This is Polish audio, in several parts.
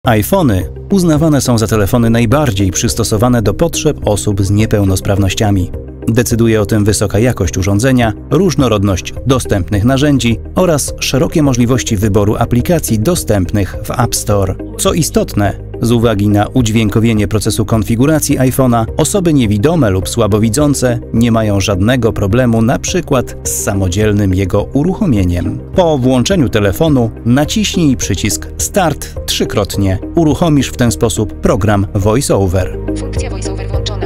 iPhony uznawane są za telefony najbardziej przystosowane do potrzeb osób z niepełnosprawnościami. Decyduje o tym wysoka jakość urządzenia, różnorodność dostępnych narzędzi oraz szerokie możliwości wyboru aplikacji dostępnych w App Store. Co istotne, z uwagi na udźwiękowienie procesu konfiguracji iPhone'a, osoby niewidome lub słabowidzące nie mają żadnego problemu np. z samodzielnym jego uruchomieniem. Po włączeniu telefonu naciśnij przycisk Start trzykrotnie. Uruchomisz w ten sposób program VoiceOver. Funkcja VoiceOver włączona.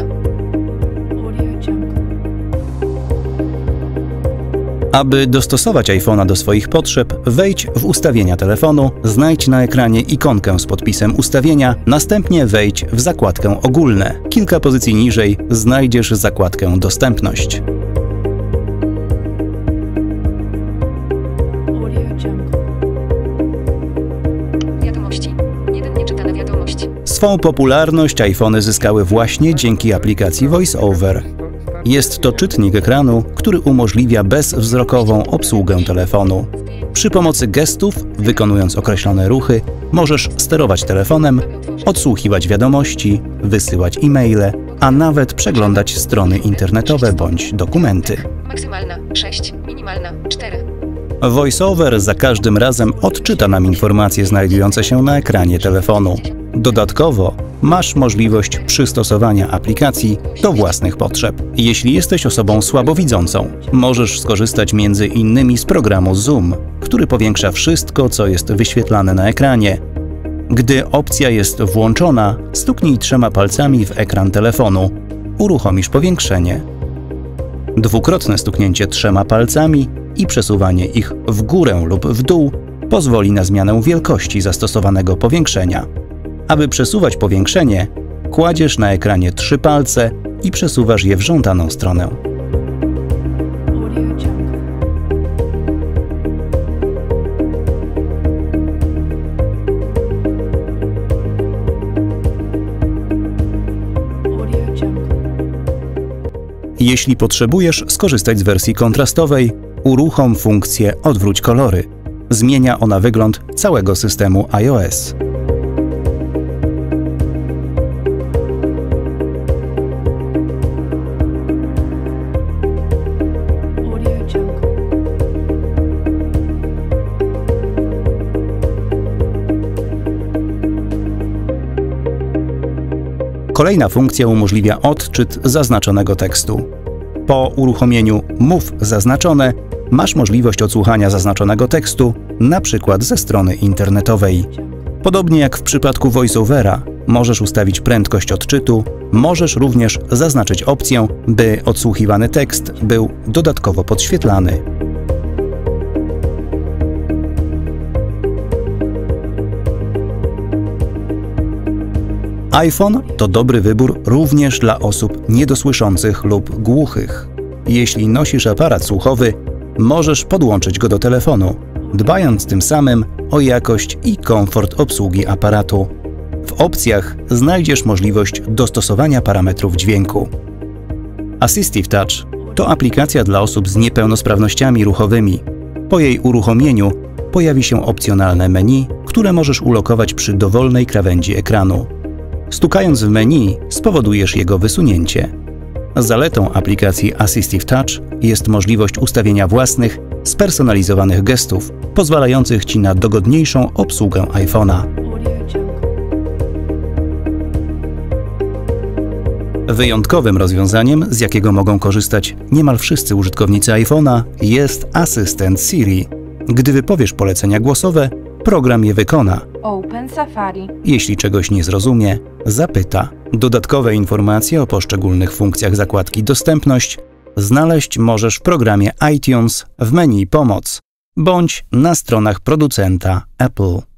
Aby dostosować iPhone'a do swoich potrzeb, wejdź w ustawienia telefonu, znajdź na ekranie ikonkę z podpisem ustawienia, następnie wejdź w zakładkę Ogólne. Kilka pozycji niżej znajdziesz zakładkę Dostępność. Wiadomości. Jeden nieczytana wiadomość. Swą popularność iPhony zyskały właśnie dzięki aplikacji VoiceOver. Jest to czytnik ekranu, który umożliwia bezwzrokową obsługę telefonu. Przy pomocy gestów, wykonując określone ruchy, możesz sterować telefonem, odsłuchiwać wiadomości, wysyłać e-maile, a nawet przeglądać strony internetowe bądź dokumenty. Maksymalna 6, minimalna 4. VoiceOver za każdym razem odczyta nam informacje znajdujące się na ekranie telefonu. Dodatkowo masz możliwość przystosowania aplikacji do własnych potrzeb. Jeśli jesteś osobą słabowidzącą, możesz skorzystać m.in. z programu Zoom, który powiększa wszystko, co jest wyświetlane na ekranie. Gdy opcja jest włączona, stuknij 3 palcami w ekran telefonu. Uruchomisz powiększenie. Dwukrotne stuknięcie 3 palcami i przesuwanie ich w górę lub w dół pozwoli na zmianę wielkości zastosowanego powiększenia. Aby przesuwać powiększenie, kładziesz na ekranie 3 palce i przesuwasz je w żądaną stronę. Jeśli potrzebujesz skorzystać z wersji kontrastowej, uruchom funkcję Odwróć kolory. Zmienia ona wygląd całego systemu iOS. Kolejna funkcja umożliwia odczyt zaznaczonego tekstu. Po uruchomieniu Mów zaznaczone masz możliwość odsłuchania zaznaczonego tekstu, np. ze strony internetowej. Podobnie jak w przypadku VoiceOvera, możesz ustawić prędkość odczytu, możesz również zaznaczyć opcję, by odsłuchiwany tekst był dodatkowo podświetlany. iPhone to dobry wybór również dla osób niedosłyszących lub głuchych. Jeśli nosisz aparat słuchowy, możesz podłączyć go do telefonu, dbając tym samym o jakość i komfort obsługi aparatu. W opcjach znajdziesz możliwość dostosowania parametrów dźwięku. Assistive Touch to aplikacja dla osób z niepełnosprawnościami ruchowymi. Po jej uruchomieniu pojawi się opcjonalne menu, które możesz ulokować przy dowolnej krawędzi ekranu. Stukając w menu spowodujesz jego wysunięcie. Zaletą aplikacji Assistive Touch jest możliwość ustawienia własnych, spersonalizowanych gestów, pozwalających Ci na dogodniejszą obsługę iPhone'a. Wyjątkowym rozwiązaniem, z jakiego mogą korzystać niemal wszyscy użytkownicy iPhone'a, jest asystent Siri. Gdy wypowiesz polecenia głosowe, program je wykona. Open Safari. Jeśli czegoś nie zrozumie, zapyta. Dodatkowe informacje o poszczególnych funkcjach zakładki Dostępność znaleźć możesz w programie iTunes w menu Pomoc bądź na stronach producenta Apple.